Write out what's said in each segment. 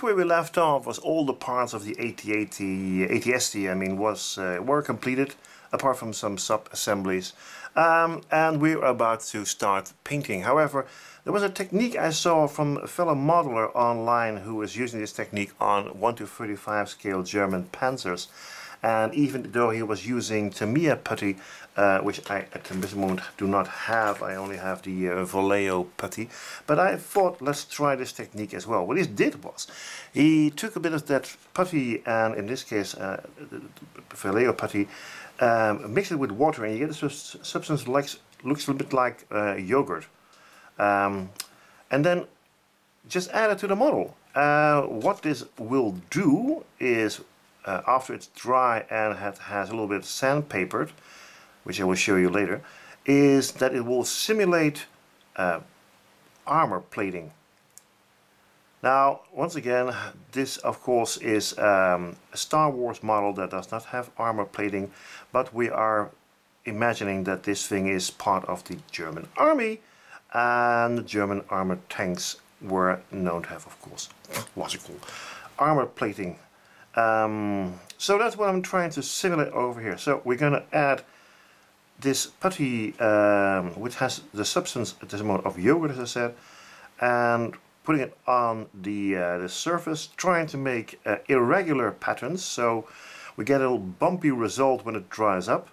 where we left off was all the parts of the AT-ST, I mean, were completed, apart from some sub-assemblies. And we're about to start painting. However, there was a technique I saw from a fellow modeler online who was using this technique on 1:35 scale German panzers. And even though he was using Tamiya putty, which I at this moment do not have, I only have the Vallejo putty, but I thought let's try this technique as well. What he did was, he took a bit of that putty, and in this case the Vallejo putty, mixed it with water, and you get a substance looks a little bit like yogurt. And then just add it to the model. What this will do is, after it's dry and has a little bit sandpapered, which I will show you later, is that it will simulate armor plating. Now, once again, this of course is a Star Wars model that does not have armor plating, but we are imagining that this thing is part of the German army, and the German armored tanks were known to have, of course, logical armor plating. So that's what I'm trying to simulate over here. So we're going to add this putty, which has the substance at this moment of yogurt, as I said, and putting it on the surface, trying to make irregular patterns, so we get a little bumpy result when it dries up,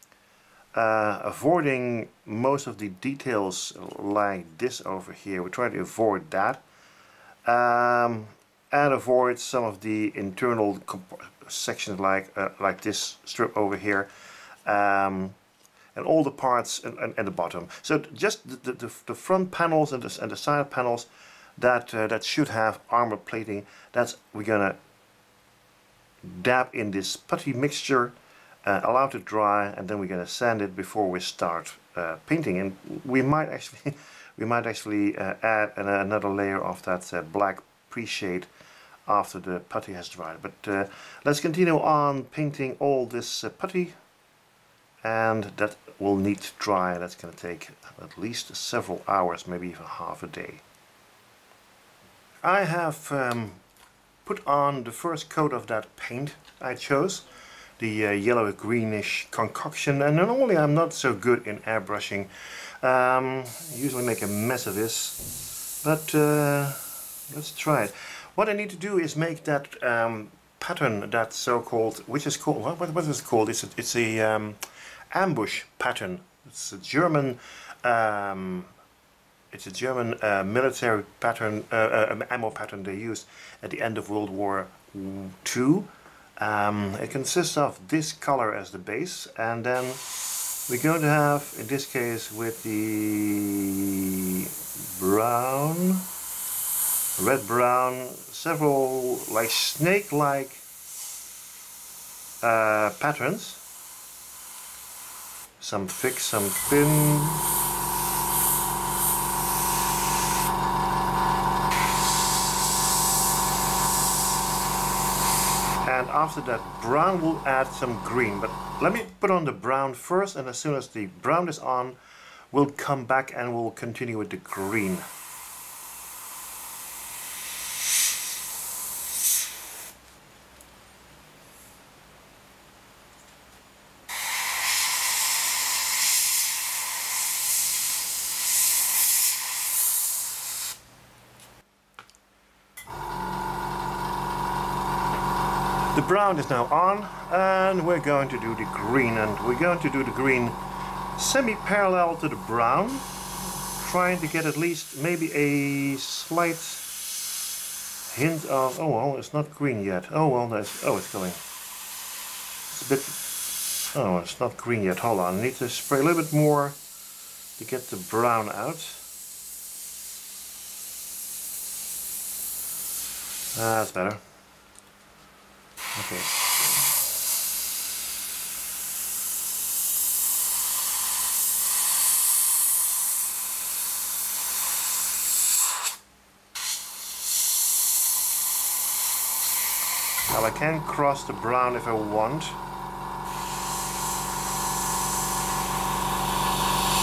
avoiding most of the details like this over here. We try to avoid that. And avoid some of the internal sections like this strip over here, and all the parts and the bottom. So just the front panels and the side panels that should have armor plating, that's we're gonna dab in this putty mixture, allow it to dry, and then we're gonna sand it before we start painting. And we might actually add another layer of that black pre-shade after the putty has dried. But let's continue on painting all this putty, and that will need to dry. That's going to take at least several hours, maybe even half a day. I have put on the first coat of that paint I chose, the yellow greenish concoction, and normally I'm not so good in airbrushing. Usually make a mess of this, but let's try it. What I need to do is make that pattern, that so-called, which is called, what is it called? It's a ambush pattern. It's a German military pattern, ammo pattern they used at the end of World War II. It consists of this color as the base, and then we're going to have, in this case, with the brown, red-brown, several like snake-like patterns. Some thick, some thin. And after that brown we'll add some green. But let me put on the brown first, and as soon as the brown is on, we'll come back and we'll continue with the green. The brown is now on, and we're going to do the green, and we're going to do the green semi-parallel to the brown, trying to get at least maybe a slight hint of, oh well, it's not green yet. Oh well, there's, oh, it's going. It's a bit, oh, it's not green yet. Hold on, I need to spray a little bit more to get the brown out. That's better. Okay. Now I can cross the brown if I want.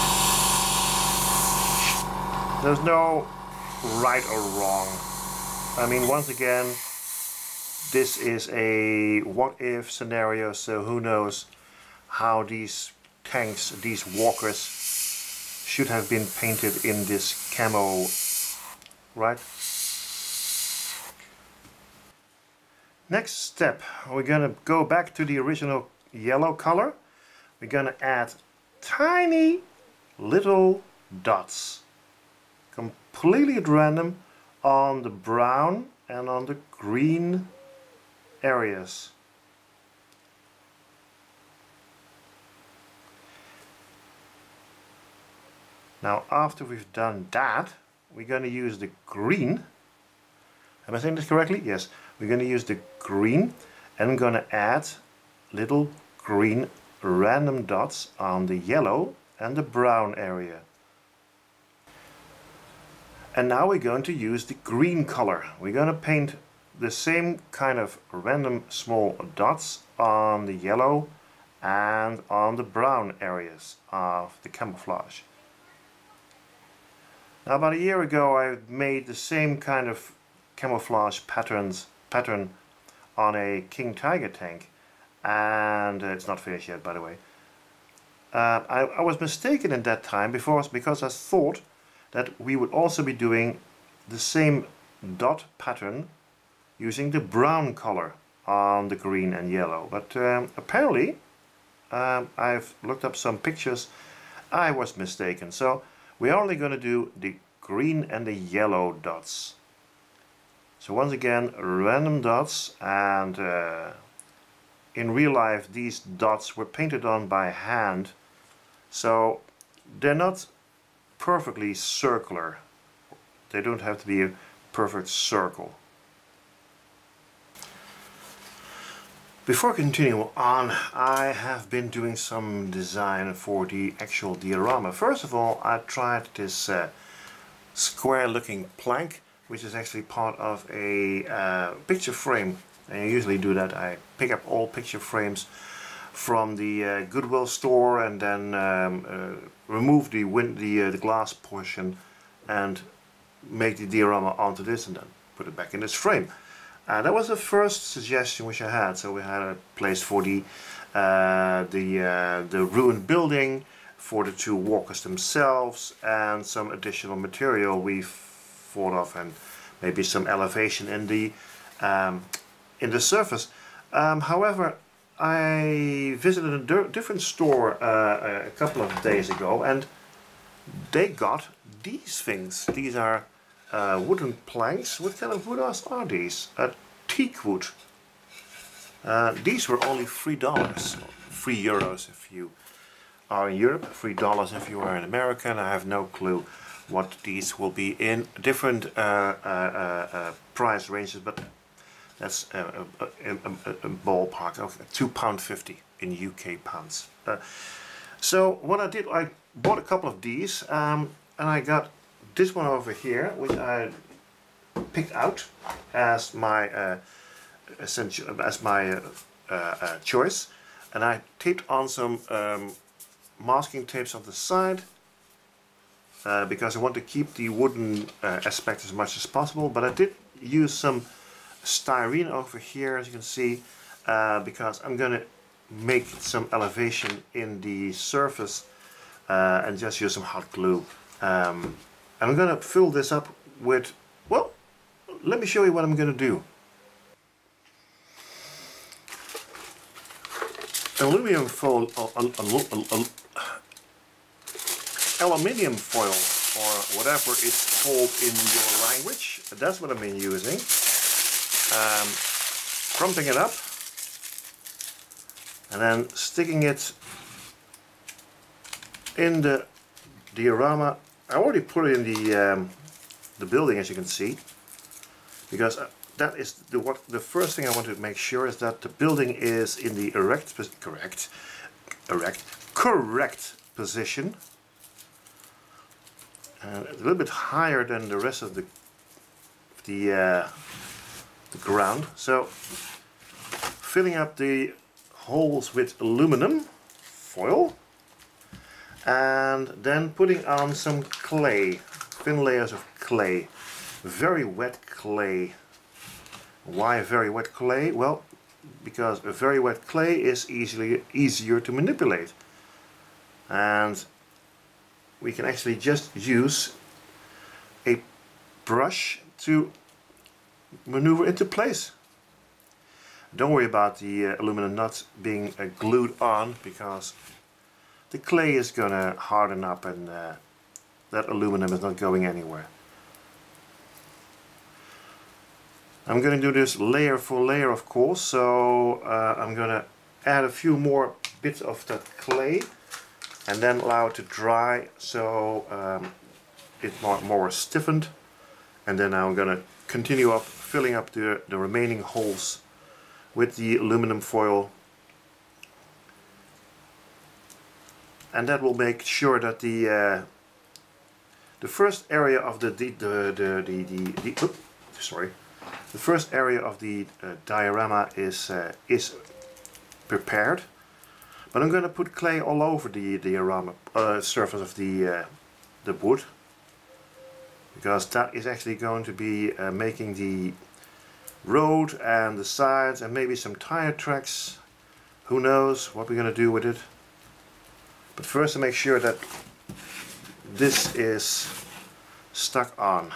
There's no right or wrong. I mean, once again, this is a what-if scenario, so who knows how these tanks, these walkers, should have been painted in this camo, right? Next step, we're gonna go back to the original yellow color. We're gonna add tiny little dots, completely at random, on the brown and on the green areas. Now after we've done that, we're going to use the green. Am I saying this correctly? Yes. We're going to use the green and I'm going to add little green random dots on the yellow and the brown area. And now we're going to use the green color. We're going to paint the same kind of random small dots on the yellow and on the brown areas of the camouflage. Now about a year ago I made the same kind of camouflage pattern on a King Tiger tank, and it's not finished yet, by the way. I was mistaken in that time because I thought that we would also be doing the same dot pattern using the brown color on the green and yellow, but apparently I've looked up some pictures, I was mistaken. So we're only going to do the green and the yellow dots. So once again, random dots, and in real life these dots were painted on by hand, so they're not perfectly circular. They don't have to be a perfect circle. Before continuing on, I have been doing some design for the actual diorama. First of all, I tried this square looking plank, which is actually part of a picture frame. And I usually do that. I pick up all picture frames from the Goodwill store and then remove the glass portion and make the diorama onto this and then put it back in this frame. That was the first suggestion which I had. So we had a place for the ruined building, for the two walkers themselves, and some additional material we thought of, and maybe some elevation in the surface. However, I visited a different store a couple of days ago, and they got these things. These are wooden planks. What kind of wood are these? Teak wood. These were only $3, €3 if you are in Europe, $3 if you are in America, and I have no clue what these will be in different price ranges, but that's a ballpark of £2.50 in UK pounds. So what I did, I bought a couple of these, and I got this one over here, which I picked out as my choice, and I taped on some masking tapes on the side because I want to keep the wooden aspect as much as possible. But I did use some styrene over here, as you can see, because I'm going to make some elevation in the surface and just use some hot glue. And I'm going to fill this up with, well, let me show you what I'm going to do. Aluminium foil, aluminium foil, or whatever it's called in your language. That's what I've been using. Crumping it up and then sticking it in the diorama. I already put it in the building, as you can see, because that is the first thing I want to make sure is that the building is in the correct position, and a little bit higher than the rest of the ground. So filling up the holes with aluminum foil, and then putting on some clay, thin layers of clay, very wet clay, Why very wet clay? Well, because a very wet clay is easier to manipulate, and we can actually just use a brush to maneuver into place. Don't worry about the aluminum nuts being glued on, because the clay is gonna harden up and that aluminum is not going anywhere. I'm going to do this layer for layer, of course, so I'm going to add a few more bits of that clay and then allow it to dry so it's more stiffened, and then I'm going to continue up filling up the remaining holes with the aluminum foil, and that will make sure that the first area of the first area of the diorama is prepared. But I'm going to put clay all over the diorama surface of the wood, because that is actually going to be making the road and the sides and maybe some tire tracks. Who knows what we're going to do with it. But first, to make sure that this is stuck on.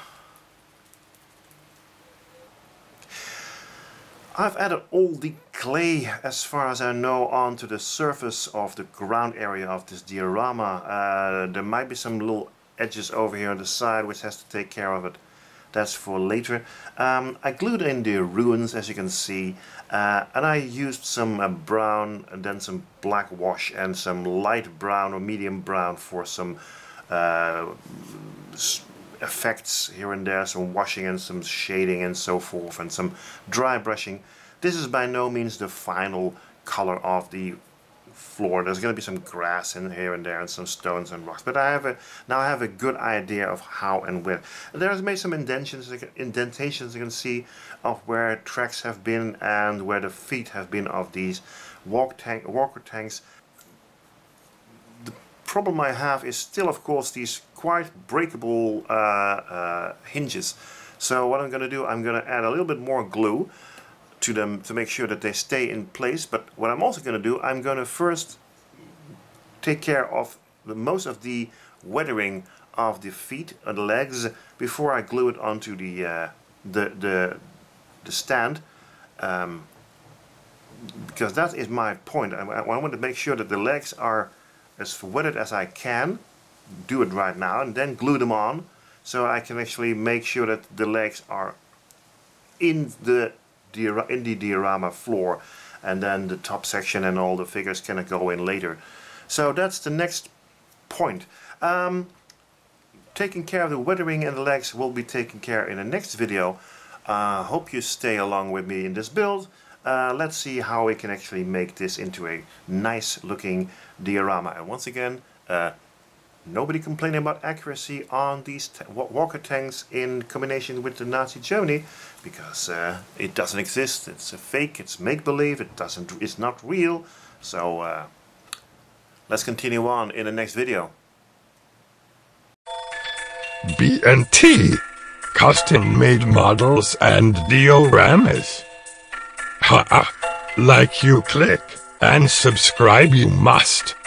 I've added all the clay, as far as I know, onto the surface of the ground area of this diorama. There might be some little edges over here on the side which has to take care of it. That's for later. I glued in the ruins, as you can see, and I used some brown and then some black wash and some light brown or medium brown for some effects here and there, some washing and some shading and so forth, and some dry brushing. This is by no means the final color of the floor. There's going to be some grass in here and there and some stones and rocks, but now I have a good idea of how and where. There's made some indentations you can see of where tracks have been and where the feet have been of these walker tanks. Problem I have is still, of course, these quite breakable hinges. So what I'm going to do, I'm going to add a little bit more glue to them to make sure that they stay in place. But what I'm also going to do, I'm going to first take care of most of the weathering of the feet and the legs before I glue it onto the stand, because that is my point. I want to make sure that the legs are as wetted as I can, do it right now, and then glue them on so I can actually make sure that the legs are in the diorama floor, and then the top section and all the figures can go in later. So that's the next point. Taking care of the weathering and the legs will be taken care in the next video. Hope you stay along with me in this build. Let's see how we can actually make this into a nice looking diorama. And once again, nobody complaining about accuracy on these walker tanks in combination with the Nazi Germany, because it doesn't exist. It's a fake, it's make-believe, it's not real. So let's continue on in the next video. B&T, custom-made models and dioramas. Ha! Like you click and subscribe you must.